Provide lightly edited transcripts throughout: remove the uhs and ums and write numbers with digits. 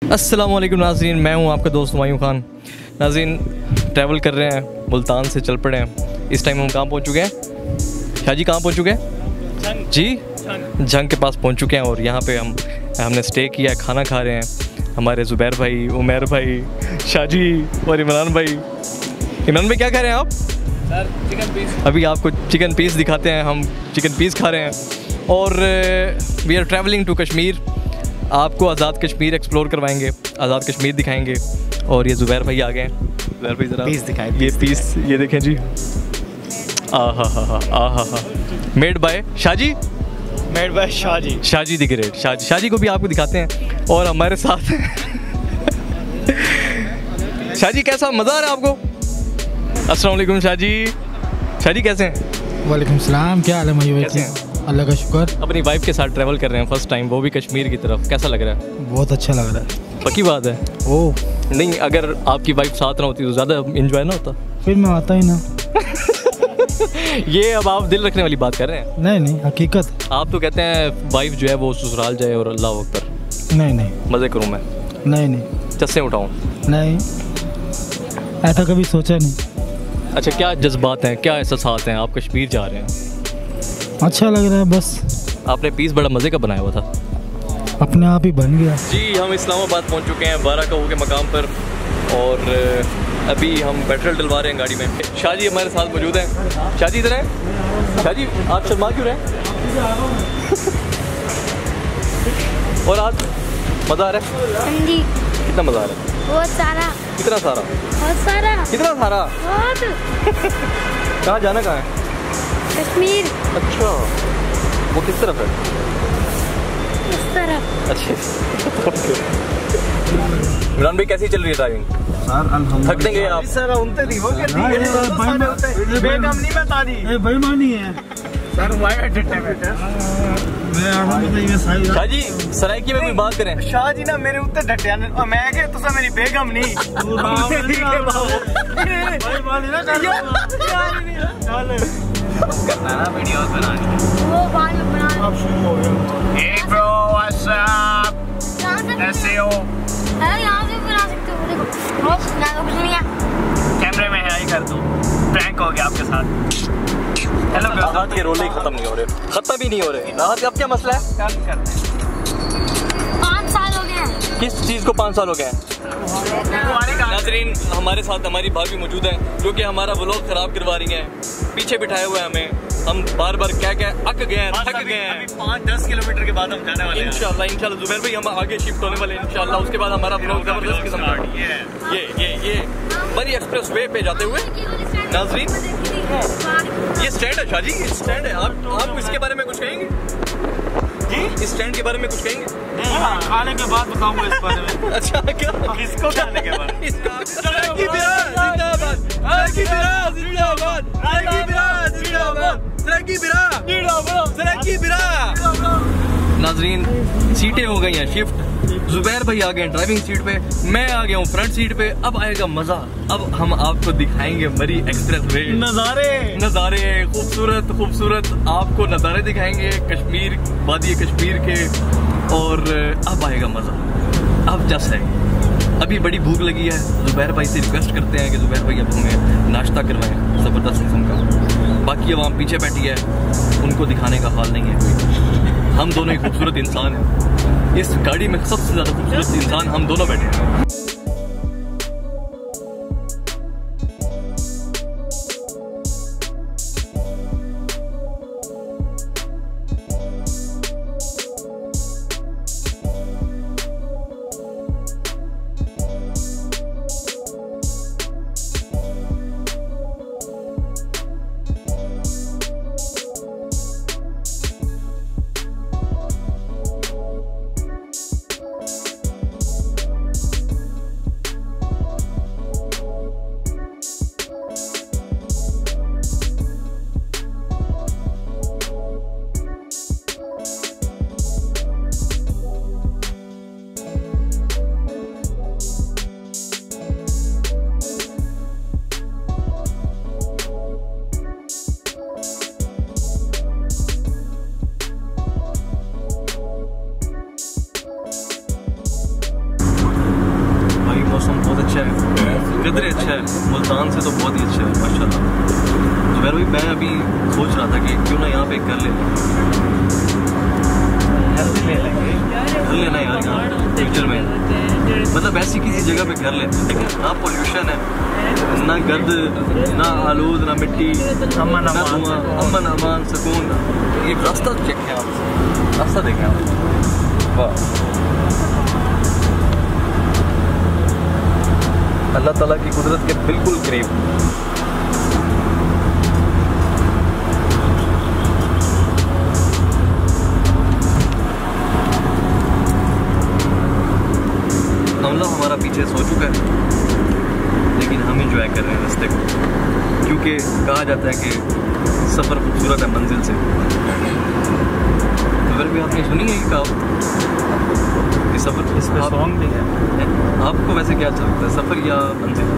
अस्सलामुअलैकुम नाज़रीन, मैं हूं आपका दोस्त हुमायूं खान। नाज़रीन, ट्रैवल कर रहे हैं, मुल्तान से चल पड़े हैं। इस टाइम हम कहाँ पहुंच चुके हैं? शाहजी कहाँ पहुंच चुके हैं? जी, जंग के पास पहुंच चुके हैं और यहाँ पे हमने स्टे किया है, खाना खा रहे हैं। हमारे ज़ुबैर भाई, उमैर भाई, शाहजी और इमरान भाई। इमरान भाई क्या कह रहे हैं आप? Sir chicken piece. अभी आपको चिकन पीस दिखाते हैं। हम चिकन पीस खा रहे हैं और we are travelling to Kashmir. आपको आज़ाद कश्मीर एक्सप्लोर करवाएंगे, आज़ाद कश्मीर दिखाएंगे। और ये ज़ुबैर भाई आ गए हैं। ज़ुबैर भाई ज़रा पीस दिखाएं। ये पीस ये देखें जी। आहा made by Shahji, made by Shahji, Shahji the great. Shahji को भी आपको दिखाते हैं और हमारे साथ शाहजी कैसा मज़ा आ रहा है आपको? अस्सलाम वालेकुम शाहजी। शाहजी कैसे हैं? वालेकुम सलाम, क्या हाल है मयूर? कैसे हैं? अल्लाह का शुक्र। अपनी वाइफ के साथ ट्रैवल कर रहे हैं फर्स्ट टाइम, वो भी कश्मीर की तरफ। कैसा लग रहा है? बहुत अच्छा लग रहा है। पक्की बात है? ओह, नहीं, अगर आपकी वाइफ साथ ना होती तो ज़्यादा इंजॉय ना होता। फिर मैं आता ही ना। ये अब आप दिल रखने वाली बात कर रहे हैं। नहीं नहीं, हकीकत। आप तो कहते हैं वाइफ जो है वो ससुराल जाए और अल्लाह अकबर। नहीं नहीं मज़े करूँ मैं, नहीं नहीं चस्से उठाऊँ? नहीं, ऐसा कभी सोचा नहीं। अच्छा, क्या जज्बात हैं, क्या एहसास हैं? आप कश्मीर जा रहे हैं, अच्छा लग रहा है बस। आपने पीस बड़ा मज़े का बनाया हुआ था। अपने आप ही बन गया। जी, हम इस्लामाबाद पहुंच चुके हैं, 12 का हो के मकाम पर। और अभी हम पेट्रोल डलवा रहे हैं गाड़ी में। शाहजी हमारे साथ मौजूद हैं। शाहजी इधर हैं। शाहजी आप शर्मा क्यों रहे हैं? और आज मज़ा आ रहा है? जी, कितना मज़ा आ रहा है? बहुत सारा। कितना सारा? बहुत सारा। कितना सारा? बहुत। कहाँ जाना, कहाँ है? कश्मीर। अच्छा, वो किस तरफ है? इस तरफ। अच्छा। इमरान भाई कैसी चल रही है ड्राइविंग? थक देंगे आप? सर उनते नहीं वो कहती है बेगम नहीं बता दी। बेईमानी है सर वाई डट्टे बैठे। शाहजी सराइकी में कोई बात करें? शाहजी ना मेरे उत्ते डट्टे और मैं के तुसा मेरी बेगम नहीं। करना ना वीडियोस बनानी। वो बाद में बना। अब शुरू हो गया। हे ब्रो व्हाट्स अप, यहाँ से कैसे हो? अरे यहाँ से भी बना सकते हो, देखो। बस ना तो कुछ नहीं है। कैमरे में है ही कर दो। प्रैंक हो गया आपके साथ। हेलो राहत के रोले खत्म नहीं हो रहे, खत्म ही नहीं हो रहे। राहत अब क्या मसला है? क्या करते हैं? 5 साल हो गए हैं। किस चीज़ को 5 साल हो गए हैं? नाजरीन, हमारे साथ हमारी भाभी मौजूद है जो कि हमारा व्लॉग खराब करवा रही हैं। पीछे बिठाए हुए हैं हमें। हम बार बार क्या अक गए हैं, थक गए हैं। 5-10 किलोमीटर के बाद हम जाने वाले हैं। इंशाल्लाह ज़ुबैर भाई हम आगे शिफ्ट होने वाले हैं इंशाल्लाह। उसके बाद हमारा व्लॉग जबरदस्त किस्म का ये मरी एक्सप्रेस वे पे जाते हुए। नाजरीन, ये स्टैंड है शाहजी, ये स्टैंड है। आप इसके बारे में कुछ कहेंगे जी? इस स्टैंड के बारे में कुछ कहेंगे? खाने के बाद बताऊंगा इस बारे में। अच्छा, क्या किसको खाने के बाद? नाजरीन, सीटें हो गई हैं शिफ्ट। ज़ुबैर भाई आ गए ड्राइविंग सीट पे, मैं आ गया हूँ फ्रंट सीट पे। अब आएगा मज़ा। अब हम आपको दिखाएंगे मरी एक्सप्रेस वे नज़ारे खूबसूरत आपको नज़ारे दिखाएंगे कश्मीर, वादी कश्मीर के। और अब आएगा मज़ा। अब जस्ट है, अभी बड़ी भूख लगी है। ज़ुबैर भाई से रिक्वेस्ट करते हैं कि ज़ुबैर भाई अब हमें नाश्ता करवाएं ज़बरदस्त किस्म का। बाकी आवाम पीछे बैठी है, उनको दिखाने का हाल नहीं है कोई। हम दोनों ही खूबसूरत इंसान हैं। इस गाड़ी में सबसे ज़्यादा खूबसूरत इंसान हम दोनों बैठे हैं। अच्छा है, किधर अच्छा है, मुल्तान से तो बहुत ही अच्छा है माशाल्लाह। जुबैर भाई मैं अभी सोच रहा था कि क्यों ना यहाँ पे घर ले लेंगे, घर लेना यार यहाँ फ्यूचर में, मतलब ऐसी किसी जगह पे घर लेते हैं, लेकिन ना पोल्यूशन है, ना गर्द, ना आलूद, ना मिट्टी, अमन ना धुआं, अमन अमान सुकून। ये रास्ता देखें आप, रास्ता देखें आप, वाह अल्लाह ताला की कुदरत के बिल्कुल करीब। हमला हमारा पीछे सो चुका है, लेकिन हम इंजॉय कर रहे हैं रास्ते को, क्योंकि कहा जाता है कि सफ़र खूबसूरत है मंजिल से। अगर भी आपने सुनी है ये कहावत, कि सफ़र इस पे सॉन्ग भी है। आपको वैसे क्या अच्छा लगता है, सफ़र या मंजिल?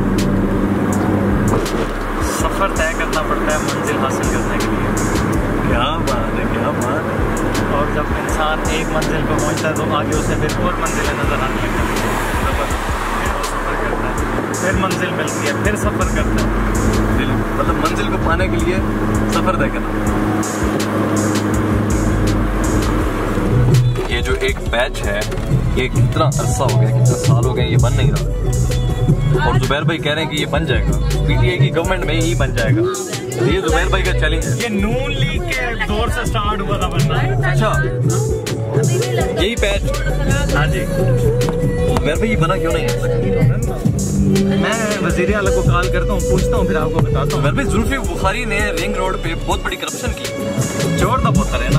सफ़र तय करना पड़ता है मंजिल हासिल करने के लिए। क्या बात है, क्या बात है। और जब इंसान एक मंजिल पर पहुंचता है तो आगे उसे फिर और मंजिलें नज़र आने लगती हैं, फिर वो सफ़र करता है, फिर मंजिल मिलती है, फिर सफ़र करता है। मतलब मंजिल को पाने के लिए सफ़र तय करना। ये जो एक पैच है, ये कितना अरसा हो गया, कितने साल हो गए ये बन नहीं रहा, और जुबैर भाई कह रहे हैं कि ये बन जाएगा, पीटीआई की गवर्नमेंट में ही बन जाएगा। ये जुबैर भाई का चैलेंज है। ये नून लीग के दौर से स्टार्ट हुआ था बनना। अच्छा, यही पैच? हाँ जी। जुबैर भाई ये बना क्यों नहीं है? मैं वज़ीर आला को कॉल करता हूँ, पूछता हूँ, फिर आपको बताता हूँ। जुबैर भाई जुल्फिकार बुखारी ने रिंग रोड पे बहुत बड़ी करप्शन की, चोर तो बहुत है ना।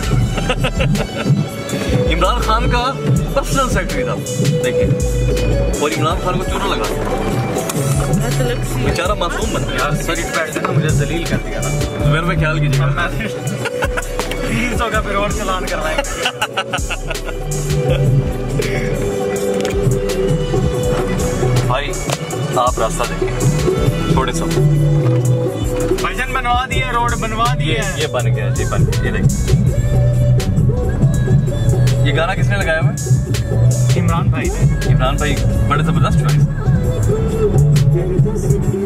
इमरान खान का पर्सनल सेक्रेटरी था, देखिए, और इमरान खान को चोरा लगा दिया, बेचारा मासूम बन गया। यार सीट बैठ ने मुझे जलील कर दिया ना। जुबैर में ख्याल कीजिएगा, 300 का फिर और चलान करवाएंगे। भाई आप रास्ता देखें, थोड़े सा भजन बनवा दिए, रोड बनवा दिए, ये बन गया जी, बन गया। ये देखिए, ये गाना किसने लगाया हुआ है? इमरान भाई ने। इमरान भाई बड़े जबरदस्त चॉइस।